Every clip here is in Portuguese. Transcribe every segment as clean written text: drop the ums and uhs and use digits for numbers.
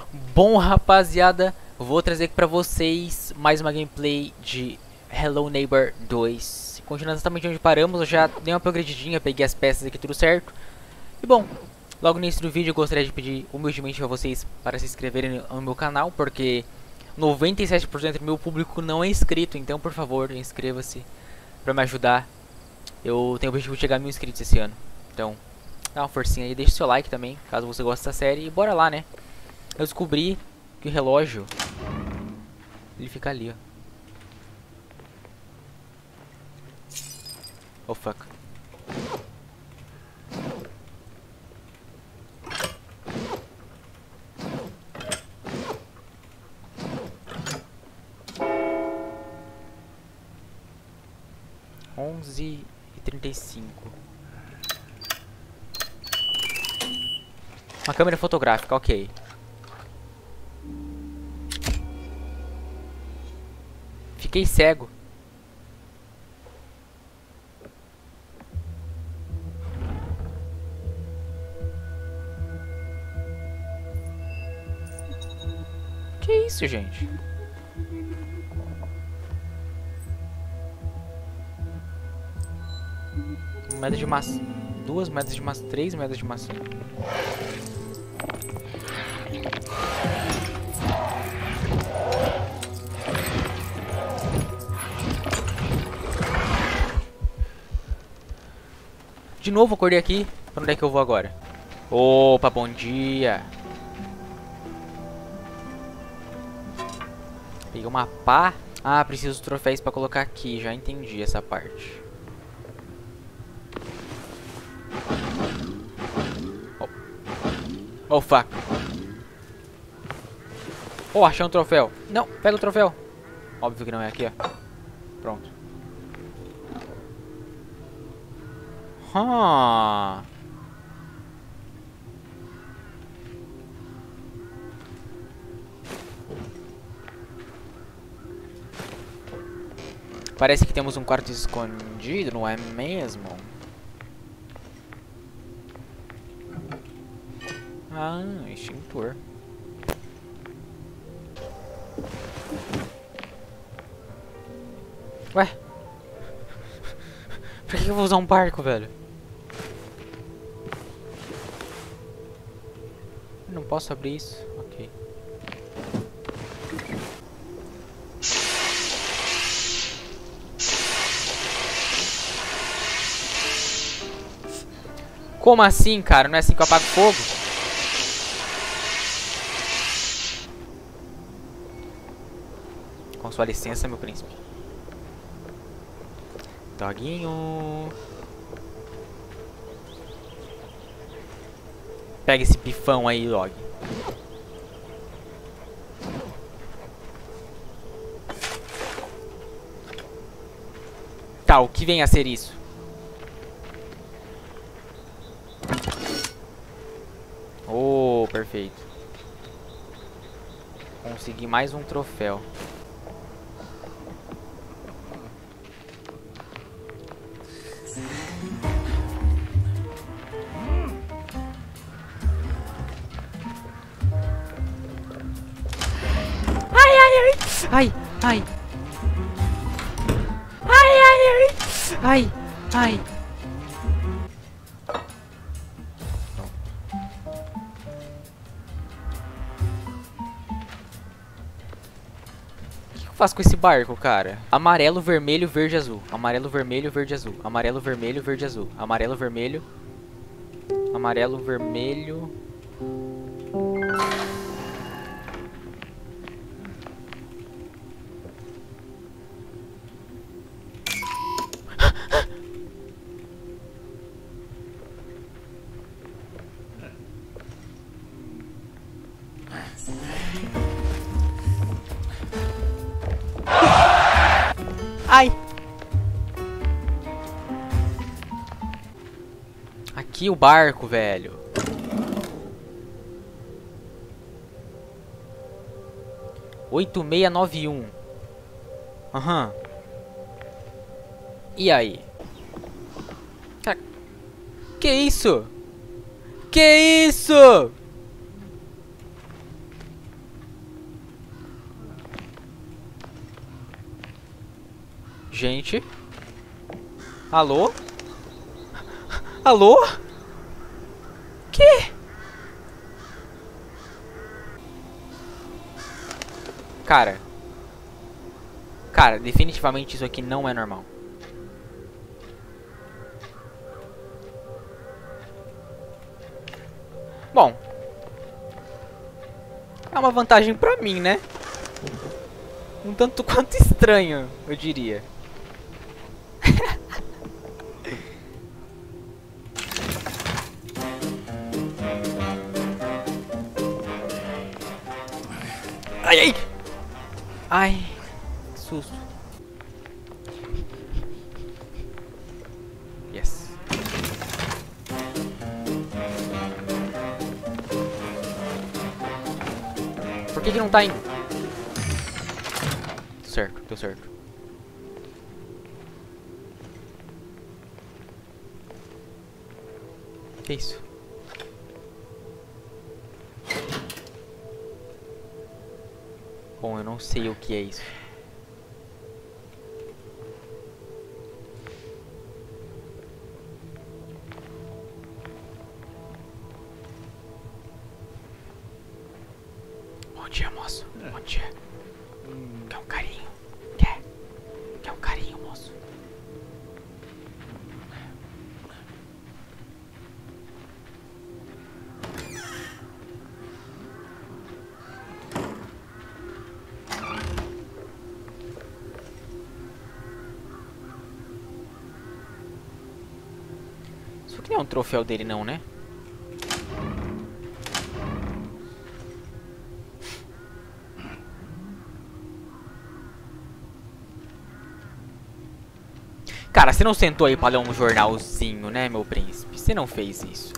Bom, rapaziada, vou trazer aqui pra vocês mais uma gameplay de Hello Neighbor 2. Continuando exatamente onde paramos, eu já dei uma progredidinha, peguei as peças aqui tudo certo. E bom, logo no início do vídeo eu gostaria de pedir humildemente pra vocês para se inscreverem no meu canal, porque 97% do meu público não é inscrito, então por favor, inscreva-se pra me ajudar. Eu tenho o objetivo de chegar a 1000 inscritos esse ano, então dá uma forcinha aí, deixe seu like também, caso você goste dessa série, e bora lá, né? Eu descobri que o relógio, ele fica ali, ó. Oh, fuck. Onze e 35. Uma câmera fotográfica, ok. Fiquei cego. Que isso, gente? Moeda de maçã. 2 moedas de maçã. 3 moedas de maçã. De novo, acordei aqui. Pra onde é que eu vou agora? Opa, bom dia. Peguei uma pá. Ah, preciso dos troféus pra colocar aqui. Já entendi essa parte. Oh, fuck. Oh, achei um troféu. Não, pega o troféu. Óbvio que não é aqui, ó. Pronto. Parece que temos um quarto escondido, não é mesmo? Ah, extintor. Ué? Pra que eu vou usar um barco, velho? Não posso abrir isso? Ok. Como assim, cara? Não é assim que eu apago fogo? Com sua licença, meu príncipe. Doguinho. Pega esse bifão aí, dog. Tá, o que vem a ser isso? Oh, perfeito. Consegui mais um troféu. Ai, ai. Ai, ai, ai. Ai, ai. O que eu faço com esse barco, cara? Amarelo, vermelho, verde, azul. Amarelo, vermelho, verde, azul. Amarelo, vermelho, verde, azul. Amarelo, vermelho. Amarelo, vermelho. Ai! Aqui o barco, velho. Oito meia nove um. Aham. E aí? Cara, que isso? Que isso? Gente. Alô? Alô? Que? Cara. Cara, definitivamente isso aqui não é normal. Bom. É uma vantagem pra mim, né? Um tanto quanto estranho, eu diria. Ai, ai! Ai, que susto. Yes. Por que não tá indo? Deu certo, deu certo. Que isso? Bom, eu não sei o que é isso. Bom dia, moço. Bom dia. Quer um carinho? Quer? Quer um carinho, moço? Isso aqui não é um troféu dele não, né? Cara, você não sentou aí pra ler um jornalzinho, né, meu príncipe? Você não fez isso.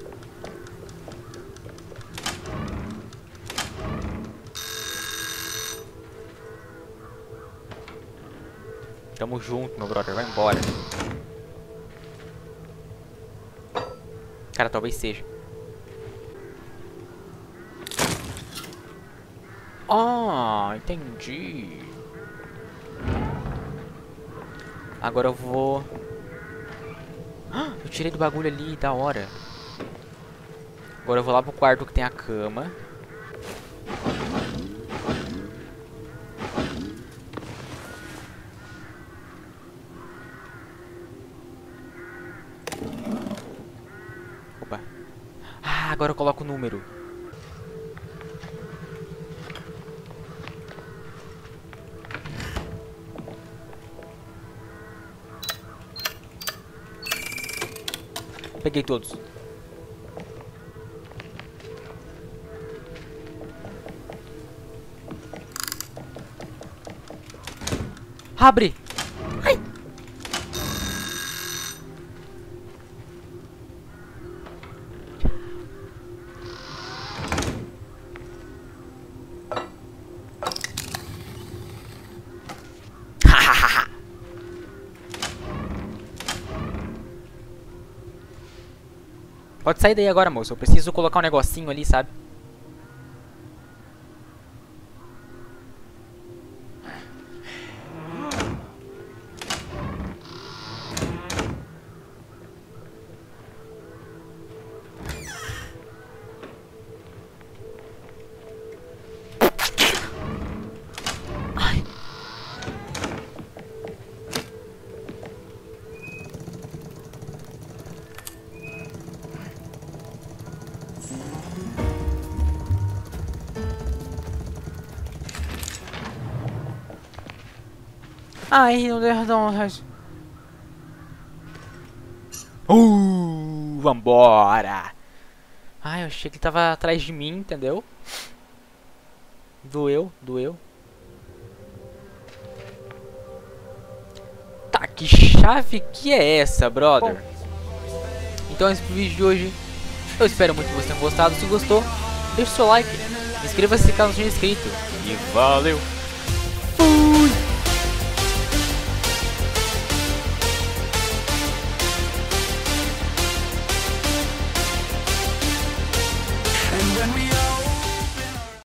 Tamo junto, meu brother. Vai embora. Cara, talvez seja. Ah, entendi. Agora eu vou... Ah, eu tirei do bagulho ali, da hora. Agora eu vou lá pro quarto que tem a cama. Opa. Ah, agora eu coloco o número. Peguei todos. Abre! Ai! Pode sair daí agora, moço. Eu preciso colocar um negocinho ali, sabe? Ai. Ai, não deu não. Vambora! Ai, eu achei que ele tava atrás de mim, entendeu? Doeu, doeu. Tá, que chave que é essa, brother? Bom, então esse foi o vídeo de hoje. Eu espero muito que vocês tenham gostado. Se gostou, deixe o seu like. Inscreva-se caso não seja inscrito. E valeu!